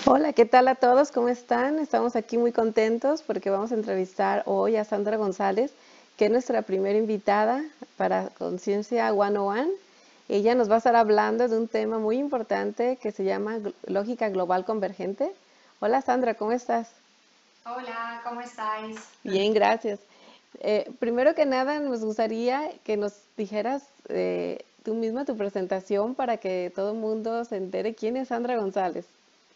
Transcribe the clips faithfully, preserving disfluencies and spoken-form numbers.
Hola, ¿qué tal a todos? ¿Cómo están? Estamos aquí muy contentos porque vamos a entrevistar hoy a Sandra González, que es nuestra primera invitada para Conciencia ciento uno. Ella nos va a estar hablando de un tema muy importante que se llama gl- lógica global convergente. Hola Sandra, ¿cómo estás? Hola, ¿cómo estáis? Bien, gracias. Eh, primero que nada, nos gustaría que nos dijeras eh, tú misma tu presentación para que todo el mundo se entere quién es Sandra González.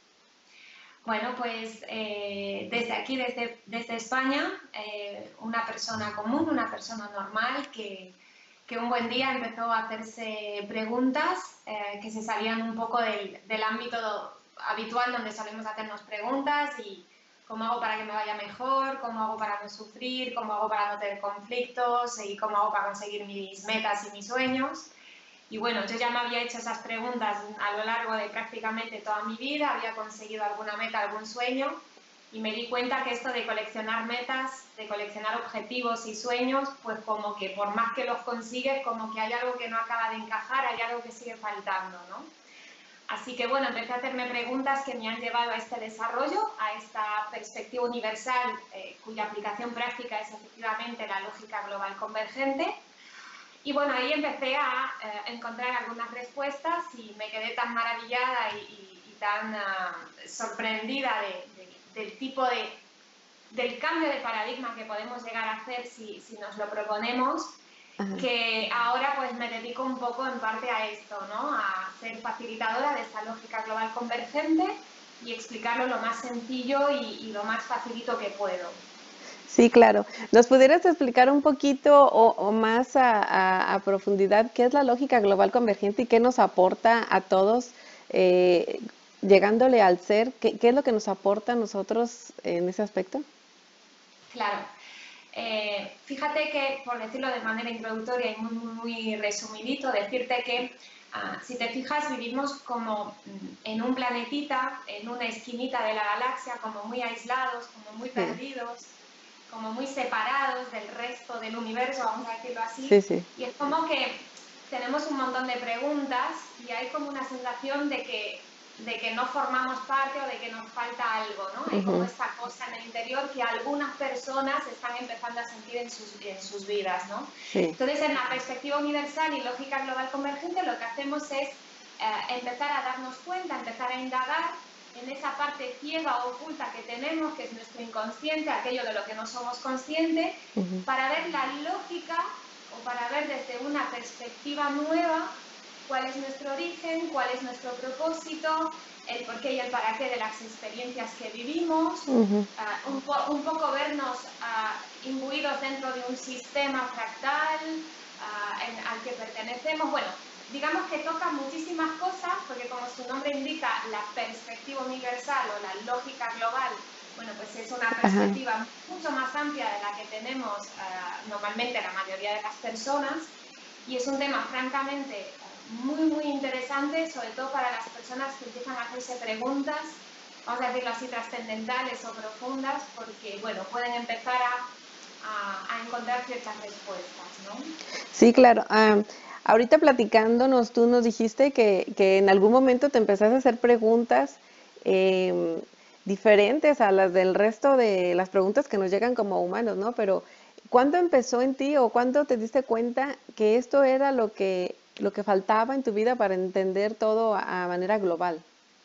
Bueno, pues eh, desde aquí, desde, desde España, eh, una persona común, una persona normal que, que un buen día empezó a hacerse preguntas eh, que se salían un poco del, del ámbito habitual donde solemos hacernos preguntas y cómo hago para que me vaya mejor, cómo hago para no sufrir, cómo hago para no tener conflictos y cómo hago para conseguir mis metas y mis sueños. Y bueno, yo ya me había hecho esas preguntas a lo largo de prácticamente toda mi vida, había conseguido alguna meta, algún sueño, y me di cuenta que esto de coleccionar metas, de coleccionar objetivos y sueños, pues como que por más que los consigues, como que hay algo que no acaba de encajar, hay algo que sigue faltando, ¿no? Así que bueno, empecé a hacerme preguntas que me han llevado a este desarrollo, a esta perspectiva universal, eh, cuya aplicación práctica es efectivamente la lógica global convergente. Y bueno, ahí empecé a eh, encontrar algunas respuestas y me quedé tan maravillada y, y, y tan uh, sorprendida de, de, del tipo de, del cambio de paradigma que podemos llegar a hacer si, si nos lo proponemos, Ajá. que ahora pues me dedico un poco en parte a esto, ¿no? A ser facilitadora de esta lógica global convergente y explicarlo lo más sencillo y, y lo más facilito que puedo. Sí, claro. ¿Nos pudieras explicar un poquito o, o más a, a- a profundidad qué es la lógica global convergente y qué nos aporta a todos, eh, llegándole al ser? ¿Qué, qué es lo que nos aporta a nosotros en ese aspecto? Claro. Eh, fíjate que, por decirlo de manera introductoria y muy, muy, muy resumidito, decirte que uh, si te fijas vivimos como mm, en un planetita, en una esquinita de la galaxia, como muy aislados, como muy Sí, perdidos, como muy separados del resto del universo, vamos a decirlo sí, así, sí. y es como que tenemos un montón de preguntas y hay como una sensación de que, de que no formamos parte o de que nos falta algo, ¿no? Hay como Ujú. esta cosa en el interior que algunas personas están empezando a sentir en sus, en sus vidas, ¿no? Sí, Entonces, en la perspectiva universal y lógica global convergente, lo que hacemos es eh, empezar a darnos cuenta, empezar a indagar en esa parte ciega o oculta que tenemos, que es nuestro inconsciente, aquello de lo que no somos conscientes, ujú, para ver la lógica o para ver desde una perspectiva nueva cuál es nuestro origen, cuál es nuestro propósito, el porqué y el para qué de las experiencias que vivimos, ujú. uh, un, po un, poco vernos uh, imbuidos dentro de un sistema fractal uh, en, al que pertenecemos. Bueno, digamos que toca muchísimas cosas, porque como su nombre indica, la perspectiva universal o la lógica global, bueno, pues es una Ajá. perspectiva mucho más amplia de la que tenemos uh, normalmente la mayoría de las personas, y es un tema francamente uh, muy, muy interesante, sobre todo para las personas que empiezan a hacerse preguntas, vamos a decirlo así, trascendentales o profundas, porque, bueno, pueden empezar a, a, a encontrar ciertas respuestas, ¿no? Sí, claro. Ah, ahorita platicándonos, tú nos dijiste que, que en algún momento te empezaste a hacer preguntas em, diferentes a las del resto de las preguntas que nos llegan como humanos, ¿no? Pero ¿cuándo empezó en ti o cuándo te diste cuenta que esto era lo que, lo que faltaba en tu vida para entender todo a, a manera global?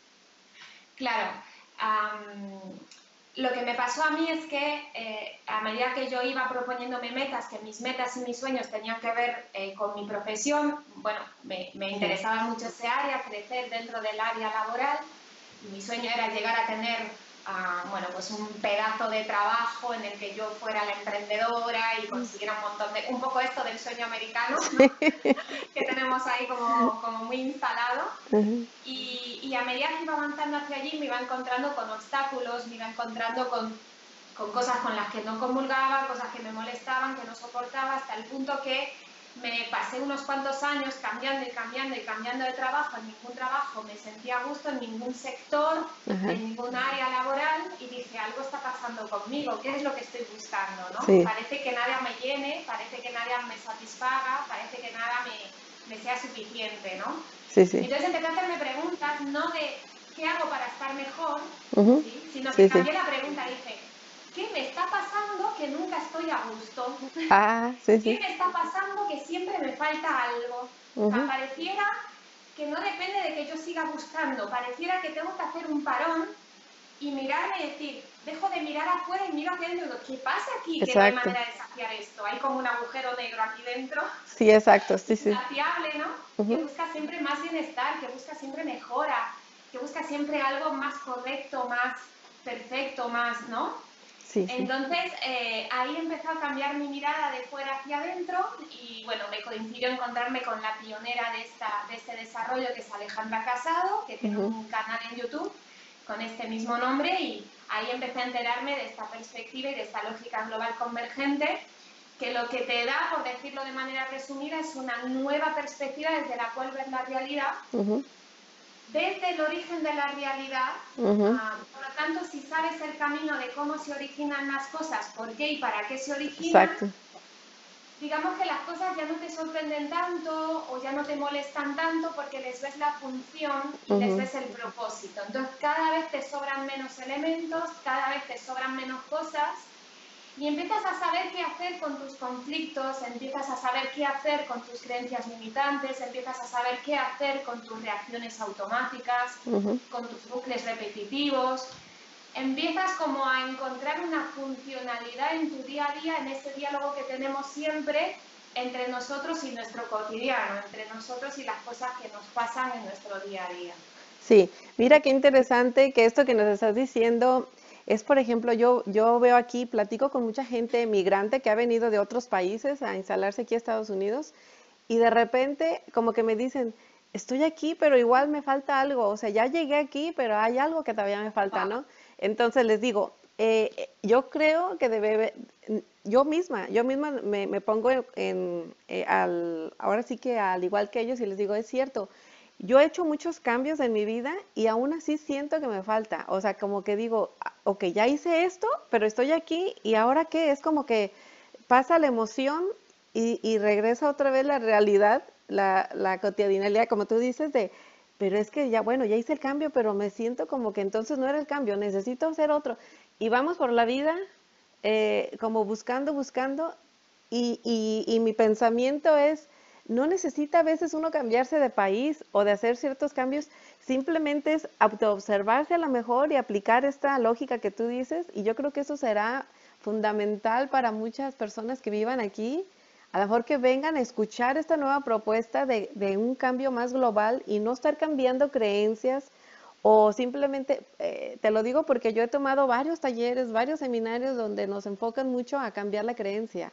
Claro. Um, lo que me pasó a mí es que eh, a medida que yo iba proponiéndome metas, que mis metas y mis sueños tenían que ver eh, con mi profesión, bueno, me, me Sí. interesaba mucho ese área, crecer dentro del área laboral, y mi sueño era llegar a tener, uh, bueno, pues un pedazo de trabajo en el que yo fuera la emprendedora y consiguiera un montón de, un poco esto del sueño americano, ¿no? Que tenemos ahí como, como muy instalado. Ujú. Y, y, a medida que iba avanzando hacia allí me iba encontrando con obstáculos, me iba encontrando con, con cosas con las que no comulgaba, cosas que me molestaban, que no soportaba, hasta el punto que me pasé unos cuantos años cambiando y cambiando y cambiando de trabajo. En ningún trabajo me sentía a gusto, en ningún sector, Ajá. en ningún área laboral, y dije, algo está pasando conmigo, ¿qué es lo que estoy buscando, ¿no? Sí. Parece que nada me llene, parece que nada me satisfaga, parece que nada me, me sea suficiente, ¿no? Sí, sí. Entonces empecé a hacerme preguntas, no de ¿qué hago para estar mejor? Ujú. ¿Sí? Sino que Sí, sí. cambié la pregunta, dije, ¿qué me está pasando que nunca estoy a gusto? Ah, sí, ¿Qué sí. me está pasando que siempre me falta algo? O sea, Ujú. pareciera que no depende de que yo siga buscando, pareciera que tengo que hacer un parón y mirarme y decir, dejo de mirar afuera y miro hacia adentro y digo, ¿qué pasa aquí? Que no hay Exacto. manera de saciar esto. Hay como un agujero negro aquí dentro, Sí, exacto. Sí, sí. insaciable, ¿no? Que Ujú. busca siempre más bienestar, que busca siempre mejora, que busca siempre algo más correcto, más perfecto, más, ¿no? Sí, sí. Entonces, eh, ahí empezó a cambiar mi mirada de fuera hacia adentro y, bueno, me coincidió encontrarme con la pionera de, esta, de este desarrollo, que es Alejandra Casado, que tiene Ujú. un canal en YouTube con este mismo nombre, y ahí empecé a enterarme de esta perspectiva y de esta lógica global convergente, que lo que te da, por decirlo de manera resumida, es una nueva perspectiva desde la cual ver la realidad, Ujú. desde el origen de la realidad. Ujú. Uh, por lo tanto, si sabes el camino de cómo se originan las cosas, por qué y para qué se originan, Exacto. digamos que las cosas ya no te sorprenden tanto o ya no te molestan tanto porque les ves la función y les Ujú. ves el propósito. Entonces, cada vez te sobran menos elementos, cada vez te sobran menos cosas y empiezas a saber qué hacer con tus conflictos, empiezas a saber qué hacer con tus creencias limitantes, empiezas a saber qué hacer con tus reacciones automáticas, Ujú. con tus bucles repetitivos. Empiezas como a encontrar una funcionalidad en tu día a día, en ese diálogo que tenemos siempre entre nosotros y nuestro cotidiano, entre nosotros y las cosas que nos pasan en nuestro día a día. Sí, mira qué interesante que esto que nos estás diciendo es, por ejemplo, yo, yo veo aquí, platico con mucha gente migrante que ha venido de otros países a instalarse aquí a Estados Unidos y de repente como que me dicen, estoy aquí, pero igual me falta algo, o sea, ya llegué aquí, pero hay algo que todavía me falta, Wow. ¿no? Entonces les digo, eh, yo creo que debe, yo misma, yo misma me, me pongo en, en, eh, al, ahora sí que al igual que ellos y les digo, es cierto, yo he hecho muchos cambios en mi vida y aún así siento que me falta. O sea, como que digo, "Ah, ok, ya hice esto, pero estoy aquí y ahora qué, es como que pasa la emoción y, y regresa otra vez la realidad, la, la cotidianidad, como tú dices, de, pero es que ya, bueno, ya hice el cambio, pero me siento como que entonces no era el cambio, necesito hacer otro. Y vamos por la vida eh, como buscando, buscando, y, y, y mi pensamiento es, no necesita a veces uno cambiarse de país o de hacer ciertos cambios, simplemente es autoobservarse a lo mejor y aplicar esta lógica que tú dices, y yo creo que eso será fundamental para muchas personas que vivan aquí, a lo mejor que vengan a escuchar esta nueva propuesta de, de un cambio más global y no estar cambiando creencias o simplemente, eh, te lo digo porque yo he tomado varios talleres, varios seminarios donde nos enfocan mucho a cambiar la creencia.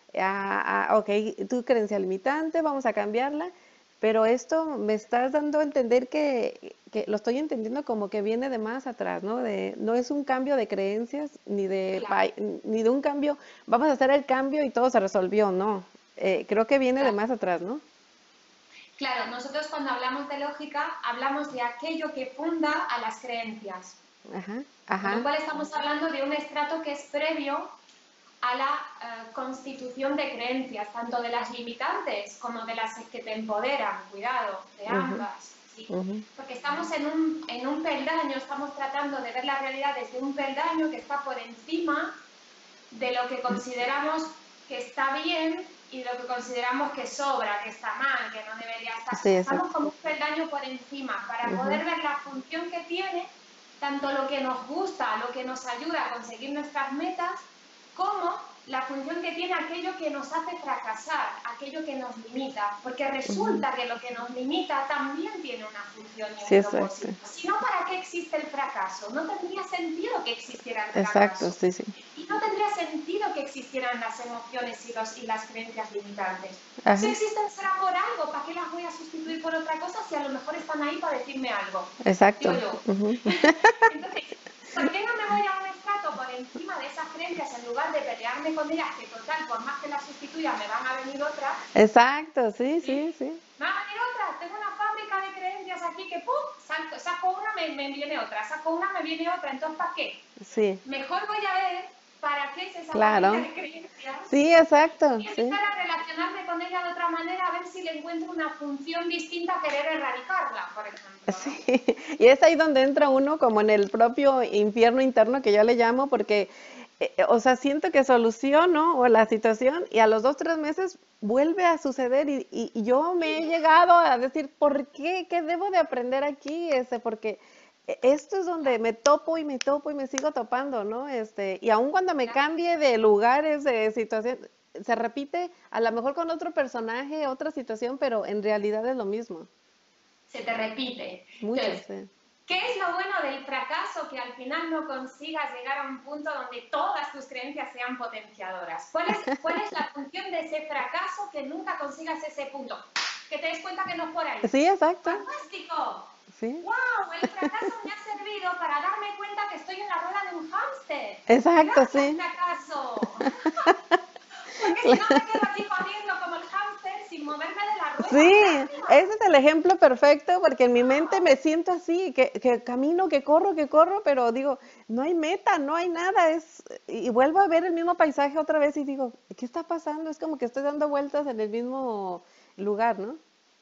A, a, ok, tu creencia limitante, vamos a cambiarla, pero esto me estás dando a entender que, que lo estoy entendiendo como que viene de más atrás, ¿no? De, no es un cambio de creencias ni de, Claro, ni de un cambio, vamos a hacer el cambio y todo se resolvió, no. Eh, creo que viene de claro. más atrás, ¿no? Claro, nosotros cuando hablamos de lógica hablamos de aquello que funda a las creencias, Ajá, con lo ajá, cual estamos hablando de un estrato que es previo a la eh, constitución de creencias, tanto de las limitantes como de las que te empoderan, cuidado, de uh-huh, ambas, ¿sí? uh-huh. Porque estamos en un, en un peldaño, estamos tratando de ver la realidad desde un peldaño que está por encima de lo que consideramos que está bien y de lo que consideramos que sobra, que está mal, que no debería estar. O Sí, sea, estamos exacto. como un peldaño por encima para Uh-huh. poder ver la función que tiene, tanto lo que nos gusta, lo que nos ayuda a conseguir nuestras metas, como la función que tiene aquello que nos hace fracasar, aquello que nos limita, porque Uh-huh. resulta que lo que nos limita también tiene una función y Sí, un exacto. propósito. Si no, ¿para qué existe el fracaso? No tendría sentido que existiera el Exacto, fracaso. sí, sí. Y no tendría sentido que existieran las emociones y, los, y las creencias limitantes. Si Ajá, existen será por algo, ¿para qué las voy a sustituir por otra cosa si a lo mejor están ahí para decirme algo? Digo exacto. yo. Uh-huh. Entonces, ¿por qué no me voy a un estrato por encima de esas creencias en lugar de pelearme con ellas, que total, por más que las sustituya, me van a venir otras? Exacto, sí, sí, ¿Sí? sí. Me van a venir otras. Tengo una fábrica de creencias aquí que, ¡pum!, saco, saco una, me, me viene otra, saco una, me viene otra. Entonces, ¿para qué? Sí. Mejor voy a ver para qué es esa Claro. familia de creencias Sí, exacto, y sí. empezar a relacionarme con ella de otra manera, a ver si le encuentro una función distinta a querer erradicarla, por ejemplo, Sí, ¿no? y es ahí donde entra uno como en el propio infierno interno que yo le llamo, porque, eh, eh, o sea, siento que soluciono o la situación y a los dos, tres meses vuelve a suceder y, y- y yo me he llegado a decir, ¿por qué? ¿Qué debo de aprender aquí? Este, porque e- esto es donde me topo y me topo y me sigo topando, ¿no? Este, y aun cuando me Claro, cambie de lugares, de situación, se repite a lo mejor con otro personaje, otra situación, pero en realidad es lo mismo. se te repite. Mucho, Entonces, sí. ¿qué es lo bueno del fracaso? Que al final no consigas llegar a un punto donde todas tus creencias sean potenciadoras. ¿Cuál es, cuál es la función de ese fracaso? Que nunca consigas ese punto. Que te des cuenta que no es por ahí. Sí, exacto. ¡Fantástico! Sí, ¡Wow! El fracaso me ha servido para darme cuenta que estoy en la rueda de un hámster. exacto, ¡Gracias, sí. fracaso! Porque si no me quedo aquí corriendo como el hámster sin moverme de la rueda. Sí, ¡Gracias! ese es el ejemplo perfecto porque en mi mente me siento así, que, que camino, que corro, que corro, pero digo, no hay meta, no hay nada, es, y vuelvo a ver el mismo paisaje otra vez y digo, ¿qué está pasando? Es como que estoy dando vueltas en el mismo lugar, ¿no?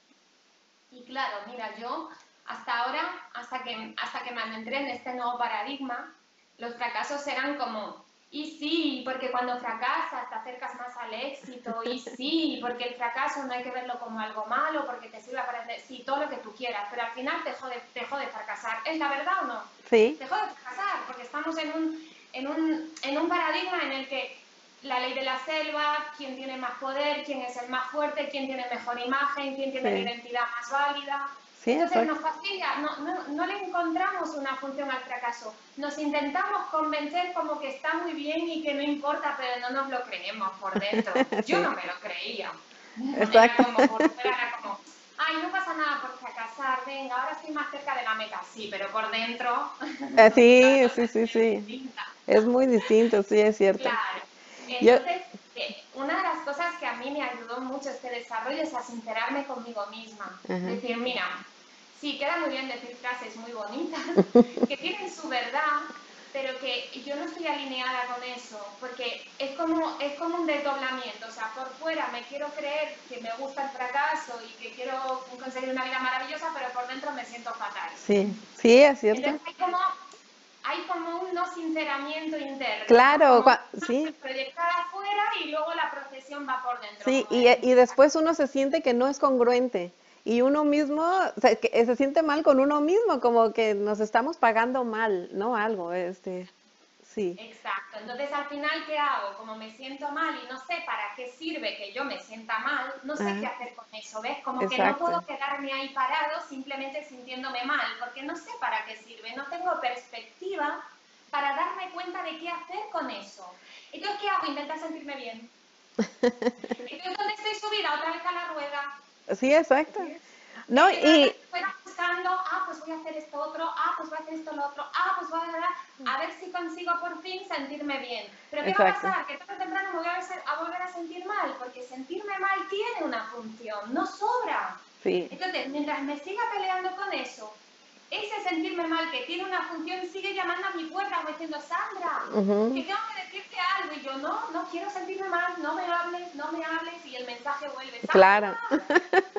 Y claro, mira, yo hasta ahora, hasta que, hasta que me adentré en este nuevo paradigma, los fracasos eran como, y sí, porque cuando fracasas te acercas más al éxito, y sí, porque el fracaso no hay que verlo como algo malo, porque te sirve para aprender, sí, todo lo que tú quieras, pero al final te jode, te jode fracasar. ¿Es la verdad o no? Sí, Te jode fracasar, porque estamos en un, en un, en un paradigma en el que la ley de la selva, quién tiene más poder, quién es el más fuerte, quién tiene mejor imagen, quién tiene la sí, identidad más válida. sí, Entonces nos exacto. fastidia, no, no, no le encontramos una función al fracaso. Nos intentamos convencer como que está muy bien y que no importa, pero no nos lo creemos por dentro. Yo Sí, no me lo creía. Era exacto. como, por fuera era como, ay, no pasa nada por fracasar, venga, ahora estoy más cerca de la meta. Sí, pero por dentro Eh, la Sí, cosa sí, es sí, muy sí. distinta. Es muy distinto, sí, es cierto. Claro. Yo, Entonces, eh, una de las cosas que a mí me ayudó mucho este desarrollo es a sincerarme conmigo misma. ajá. Decir, mira, sí, queda muy bien decir frases muy bonitas, que tienen su verdad, pero que yo no estoy alineada con eso, porque es como, es como un desdoblamiento. O sea, por fuera me quiero creer que me gusta el fracaso y que quiero conseguir una vida maravillosa, pero por dentro me siento fatal. Sí, sí, es cierto. Entonces hay como, hay como un no sinceramiento interno, ¿no? Claro, Como una cua- imagen sí, proyectada afuera y luego la procesión va por dentro, sí, como y, y decimos. después uno se siente que no es congruente y uno mismo se, que se siente mal con uno mismo, como que nos estamos pagando mal, ¿no? Algo, este, sí, Exacto. Entonces, al final, ¿qué hago? Como me siento mal y no sé para qué sirve que yo me sienta mal, no sé qué ajá, hacer con eso, ¿ves? Como que no exacto, puedo quedarme ahí parado simplemente sintiéndome mal, porque no sé para qué sirve, no tengo perspectiva para darme cuenta de qué hacer con eso. Entonces, ¿qué hago? Intentar sentirme bien. Entonces, ¿dónde estoy subida? Otra vez a la rueda. sí, exacto. No, Estoy y fuera buscando, ah, pues voy a hacer esto otro, ah, pues voy a hacer esto lo otro, ah, pues voy a dar, a ver si consigo por fin sentirme bien. Pero ¿qué va a exacto, pasar? Que tarde o temprano me voy a, a volver a sentir mal, porque sentirme mal tiene una función, no sobra. sí, Entonces, mientras me siga peleando con eso, ese sentirme mal que tiene una función sigue llamando a mi puerta como diciendo, Sandra, que ujú, tengo que decirte algo. Y yo, no, no quiero sentirme mal, no me hables, no me hables. Y el mensaje vuelve, claro, Sandra.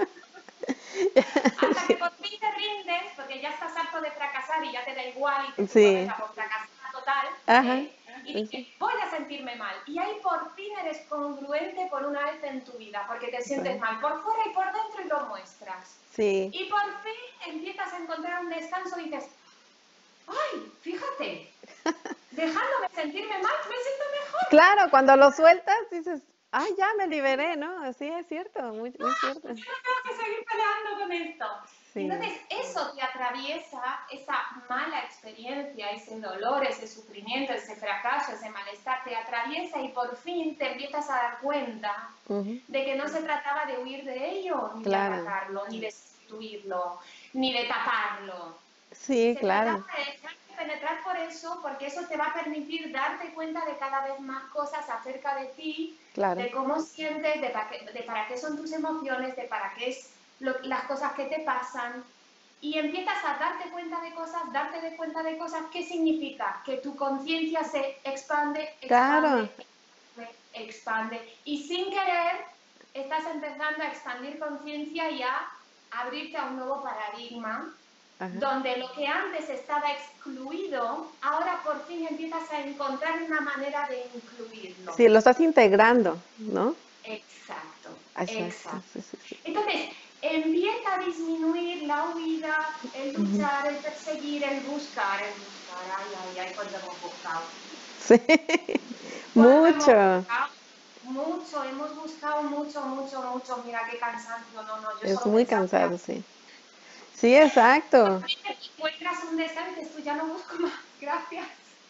Hasta que sí, por fin te rindes, porque ya estás harto de fracasar y ya te da igual y te tu sí, cabeza por fracasar total, ajá, ¿eh? Y sí, sí, dices, voy a sentirme mal. Y ahí por fin eres congruente por una vez en tu vida, porque te sientes sí, mal por fuera y por dentro y lo muestras. sí. Y por fin empiezas a encontrar un descanso y dices, ay, fíjate, dejándome sentirme mal, me siento mejor. Claro, cuando lo sueltas dices, ay, ya me liberé, ¿no? Sí, es cierto, muy, muy cierto. Yo no tengo que seguir peleando con esto. Y Sí, entonces eso te atraviesa, esa mala experiencia, ese dolor, ese sufrimiento, ese fracaso, ese malestar, te atraviesa y por fin te empiezas a dar cuenta ujú, de que no se trataba de huir de ello, ni de claro, atacarlo, ni de sustituirlo, ni de taparlo. sí, Se trataba claro, de dejarte penetrar por eso, porque eso te va a permitir darte cuenta de cada vez más cosas acerca de ti, claro, de cómo sientes, de para qué, de para qué son tus emociones, de para qué es lo, las cosas que te pasan. y empiezas a darte cuenta de cosas, darte de cuenta de cosas. ¿Qué significa? Que tu conciencia se expande, Claro. expande, expande, expande. Y sin querer estás empezando a expandir conciencia y a abrirte a un nuevo paradigma. Ajá. Donde lo que antes estaba excluido, ahora por fin empiezas a encontrar una manera de incluirlo. Sí, lo estás integrando, ¿no? Exacto, Exacto. exacto. Sí, sí, sí. Entonces, empieza a disminuir la huida, el luchar, uh-huh. el perseguir, el buscar, el buscar. Ay, ay, ay, cuánto hemos buscado. Sí, mucho. Hemos buscado? Mucho, hemos buscado mucho, mucho, mucho. Mira qué cansancio, no, no, yo Es solo muy cansado, sí. Sí, exacto. Encuentras un deseo y dices, tú ya no busco más, gracias.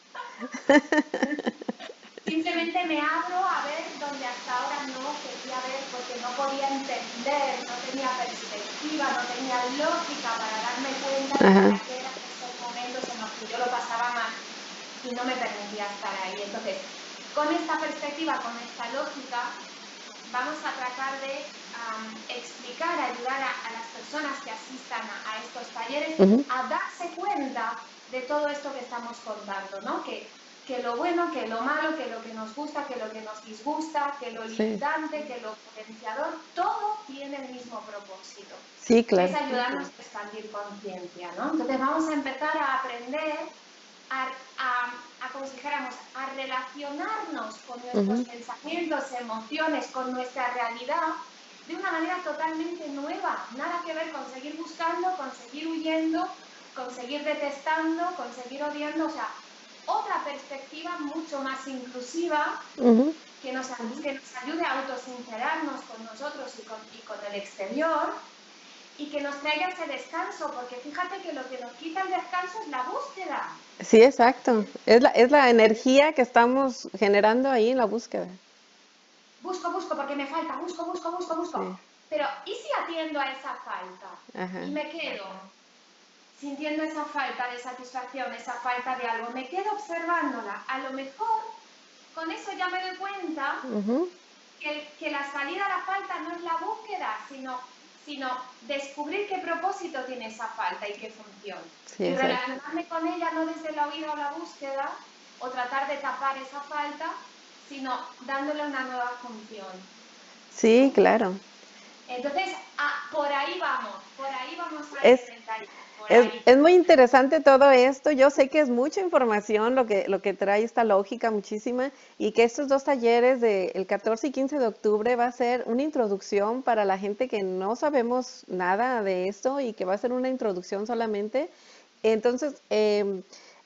Simplemente me abro a ver donde hasta ahora no quería ver porque no podía entender, no tenía perspectiva, no tenía lógica para darme cuenta de para qué eran estos momentos en los que yo lo pasaba mal y no me permitía estar ahí. Entonces, con esta perspectiva, con esta lógica, vamos a tratar de um, explicar, ayudar a, a las personas que asistan a, a estos talleres uh-huh. a darse cuenta de todo esto que estamos contando, ¿no? Que, que lo bueno, que lo malo, que lo que nos gusta, que lo que nos disgusta, que lo limitante, sí. que lo potenciador, todo tiene el mismo propósito. Sí, claro. Que es ayudarnos sí, claro. a expandir conciencia, ¿no? Entonces vamos a empezar a aprender a, a, a como si dijéramos, a relacionarnos con nuestros uh-huh. pensamientos, emociones, con nuestra realidad de una manera totalmente nueva. Nada que ver con seguir buscando, con seguir huyendo, con seguir detestando, con seguir odiando, o sea, otra perspectiva mucho más inclusiva uh-huh. que, nos, que nos ayude a autosincerarnos con nosotros y con, y con el exterior y que nos traiga ese descanso, porque fíjate que lo que nos quita el descanso es la búsqueda. Sí, exacto. Es la, es la energía que estamos generando ahí en la búsqueda. Busco, busco, porque me falta, busco, busco, busco, busco. Sí. Pero, ¿y si atiendo a esa falta? Ajá. Y me quedo sintiendo esa falta de satisfacción, esa falta de algo, me quedo observándola. A lo mejor, con eso ya me doy cuenta uh-huh. que, que la salida a la falta no es la búsqueda, sino, sino descubrir qué propósito tiene esa falta y qué función. Sí, y relacionarme con ella no desde la huida o la búsqueda, o tratar de tapar esa falta, sino dándole una nueva función. Sí, claro. Entonces, ah, por ahí vamos, por ahí vamos a ir en el taller. Es, es muy interesante todo esto. Yo sé que es mucha información lo que, lo que trae esta lógica, muchísima, y que estos dos talleres del catorce y quince de octubre va a ser una introducción para la gente que no sabemos nada de esto y que va a ser una introducción solamente. Entonces, eh,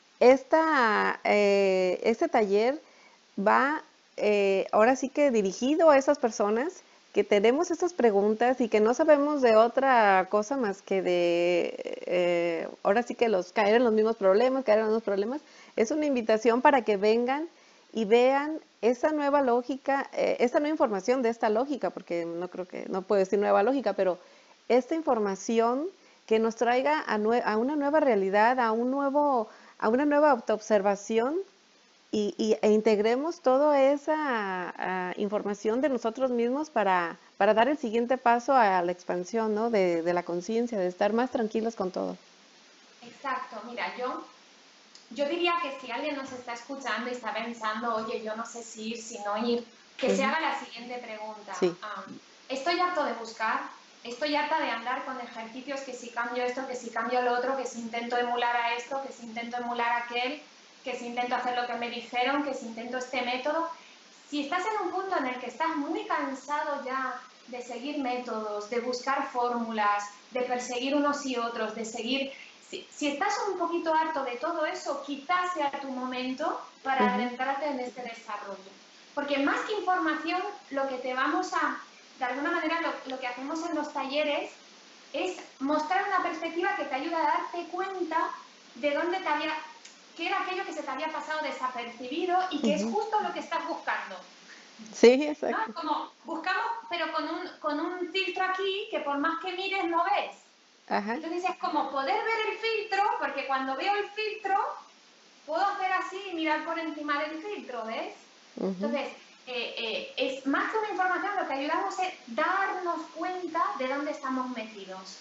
esta, eh, este taller va eh, ahora sí que dirigido a esas personas que tenemos estas preguntas y que no sabemos de otra cosa más que de, eh, ahora sí que los caer en los mismos problemas, caer en los mismos problemas. Es una invitación para que vengan y vean esa nueva lógica, eh, esta nueva información de esta lógica, porque no creo que, no puedo decir nueva lógica, pero esta información que nos traiga a, nue a una nueva realidad, a, un nuevo, a una nueva autoobservación. Y, y, e integremos toda esa uh, información de nosotros mismos para, para dar el siguiente paso a la expansión, ¿no? de, de la conciencia, de estar más tranquilos con todo. Exacto, mira, yo, yo diría que si alguien nos está escuchando y está pensando, oye, yo no sé si ir, si no ir, que uh-huh. se haga la siguiente pregunta. Sí. Um, estoy harto de buscar, estoy harta de andar con ejercicios que si cambio esto, que si cambio lo otro, que si intento emular a esto, que si intento emular a aquel, que si intento hacer lo que me dijeron, que si intento este método. Si estás en un punto en el que estás muy cansado ya de seguir métodos, de buscar fórmulas, de perseguir unos y otros, de seguir... Si, si estás un poquito harto de todo eso, quizás sea tu momento para uh-huh. adentrarte en este desarrollo. Porque más que información, lo que te vamos a... De alguna manera, lo, lo que hacemos en los talleres es mostrar una perspectiva que te ayuda a darte cuenta de dónde te había... qué era aquello que se te había pasado desapercibido y que uh-huh. es justo lo que estás buscando. Sí, exacto. ¿No? Como buscamos, pero con un, con un filtro aquí que por más que mires no ves. Ajá. Entonces es como poder ver el filtro, porque cuando veo el filtro, puedo hacer así y mirar por encima del filtro, ¿ves? Uh-huh. Entonces, eh, eh, es más que una información, lo que ayudamos es darnos cuenta de dónde estamos metidos.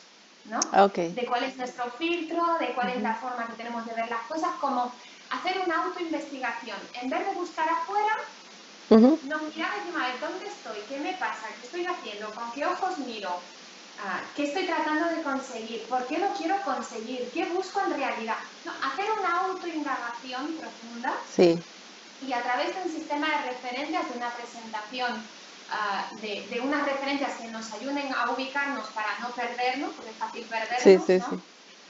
¿no? Okay. De cuál es nuestro filtro, de cuál uh-huh. es la forma que tenemos de ver las cosas, como hacer una autoinvestigación. En vez de buscar afuera, uh-huh. nos mirar encima de dónde estoy, qué me pasa, qué estoy haciendo, con qué ojos miro, uh, qué estoy tratando de conseguir, por qué lo quiero conseguir, qué busco en realidad. No, hacer una autoindagación profunda. Sí. Y a través de un sistema de referencias, de una presentación, uh, de, de unas referencias que nos ayuden a ubicarnos para no perdernos, porque es fácil perdernos, sí, sí, ¿no? Sí.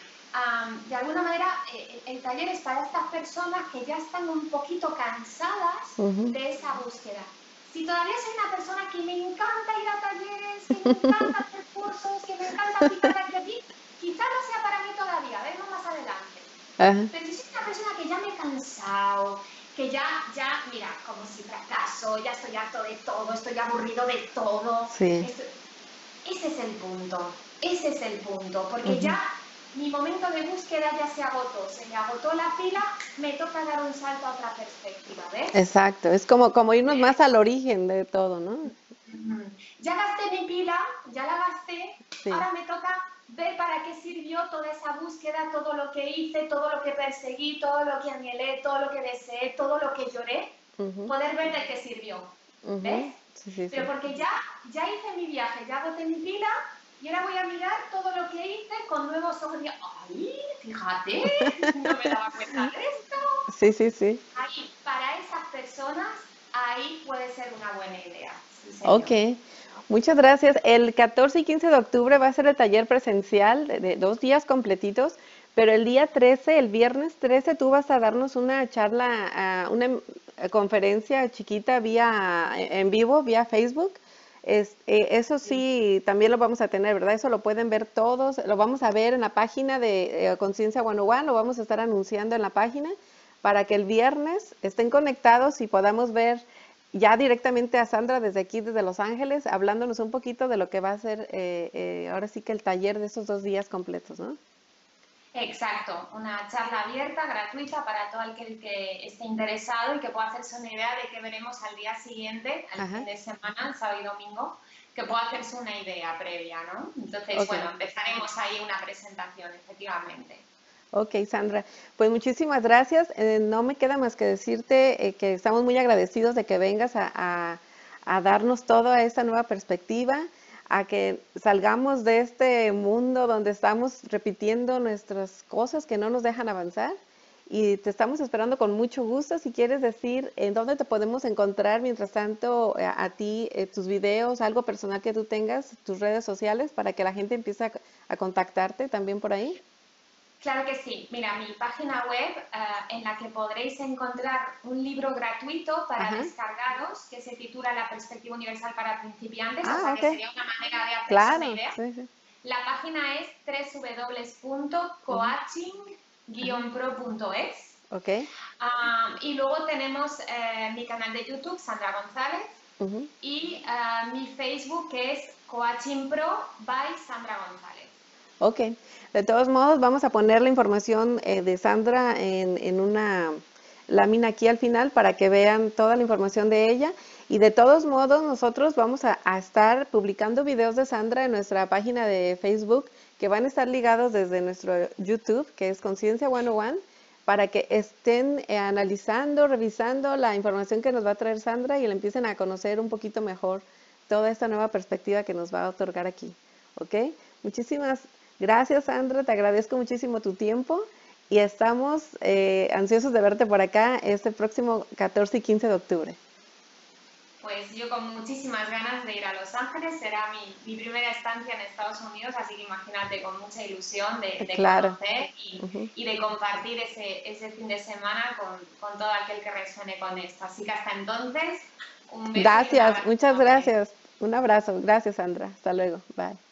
Um, de alguna manera, eh, el taller es para estas personas que ya están un poquito cansadas uh-huh. de esa búsqueda. Si todavía soy una persona que me encanta ir a talleres, que me encanta hacer cursos, que me encanta aplicar aquí, quizás no sea para mí todavía, verlo más adelante. Uh-huh. Pero si soy una persona que ya me he cansado, que ya, ya, mira, como si fracaso, ya estoy harto de todo, estoy aburrido de todo. Sí. Esto, ese es el punto, ese es el punto, porque uh-huh. ya mi momento de búsqueda ya se agotó, se me agotó la pila, me toca dar un salto a otra perspectiva, ¿ves? Exacto, es como, como irnos más al origen de todo, ¿no? Uh-huh. Ya gasté mi pila, ya la gasté, sí. Ahora me toca ver para qué sirvió toda esa búsqueda, todo lo que hice, todo lo que perseguí, todo lo que anhelé, todo lo que deseé, todo lo que lloré, uh-huh. poder ver de qué sirvió, uh-huh. ¿ves? Sí, sí, Pero sí. porque ya, ya hice mi viaje, ya agoté mi pila y ahora voy a mirar todo lo que hice con nuevos ojos y digo, ¡ay, fíjate! No me daba cuenta de esto. Sí, sí, sí. Ahí, para esas personas, ahí puede ser una buena idea. Sí, señor. Ok. Muchas gracias. El catorce y quince de octubre va a ser el taller presencial de, de dos días completitos, pero el día trece, el viernes trece, tú vas a darnos una charla, uh, una conferencia chiquita vía en vivo, vía Facebook. Es, eh, eso sí, sí, también lo vamos a tener, ¿verdad? Eso lo pueden ver todos, lo vamos a ver en la página de eh, Conciencia ciento uno, lo vamos a estar anunciando en la página para que el viernes estén conectados y podamos ver ya directamente a Sandra desde aquí, desde Los Ángeles, hablándonos un poquito de lo que va a ser eh, eh, ahora sí que el taller de esos dos días completos, ¿no? Exacto, una charla abierta, gratuita para todo aquel que esté interesado y que pueda hacerse una idea de qué veremos al día siguiente, al Ajá. fin de semana, sábado y domingo, que pueda hacerse una idea previa, ¿no? Entonces, okay. bueno, empezaremos ahí una presentación, efectivamente. Ok, Sandra, pues muchísimas gracias. Eh, no me queda más que decirte eh, que estamos muy agradecidos de que vengas a, a, a darnos toda esta nueva perspectiva, a que salgamos de este mundo donde estamos repitiendo nuestras cosas que no nos dejan avanzar. Y te estamos esperando con mucho gusto. Si quieres decir en dónde te podemos encontrar, mientras tanto, a, a ti, eh, tus videos, algo personal que tú tengas, tus redes sociales, para que la gente empiece a, a contactarte también por ahí. Claro que sí. Mira, mi página web uh, en la que podréis encontrar un libro gratuito para Ajá. descargaros que se titula La perspectiva universal para principiantes, ah, o sea okay. que sería una manera de hacerse claro. una idea. Sí, sí. La página es doble u doble u doble u punto coaching guion pro punto es. Okay. Um, y luego tenemos eh, mi canal de YouTube, Sandra González, uh-huh. y uh, mi Facebook que es Coaching Pro by Sandra González. Ok, de todos modos vamos a poner la información eh, de Sandra en, en una lámina aquí al final para que vean toda la información de ella y de todos modos nosotros vamos a, a estar publicando videos de Sandra en nuestra página de Facebook que van a estar ligados desde nuestro YouTube que es Conciencia ciento uno para que estén eh, analizando, revisando la información que nos va a traer Sandra y la empiecen a conocer un poquito mejor toda esta nueva perspectiva que nos va a otorgar aquí. ¿Ok? Muchísimas gracias, Sandra, te agradezco muchísimo tu tiempo y estamos eh, ansiosos de verte por acá este próximo catorce y quince de octubre. Pues yo con muchísimas ganas de ir a Los Ángeles, será mi, mi primera estancia en Estados Unidos, así que imagínate, con mucha ilusión de, de claro. conocer y, uh-huh. y de compartir ese, ese fin de semana con, con todo aquel que resuene con esto. Así que hasta entonces, un beso. Gracias, y un muchas gracias. Un abrazo, gracias, Sandra. Hasta luego, bye.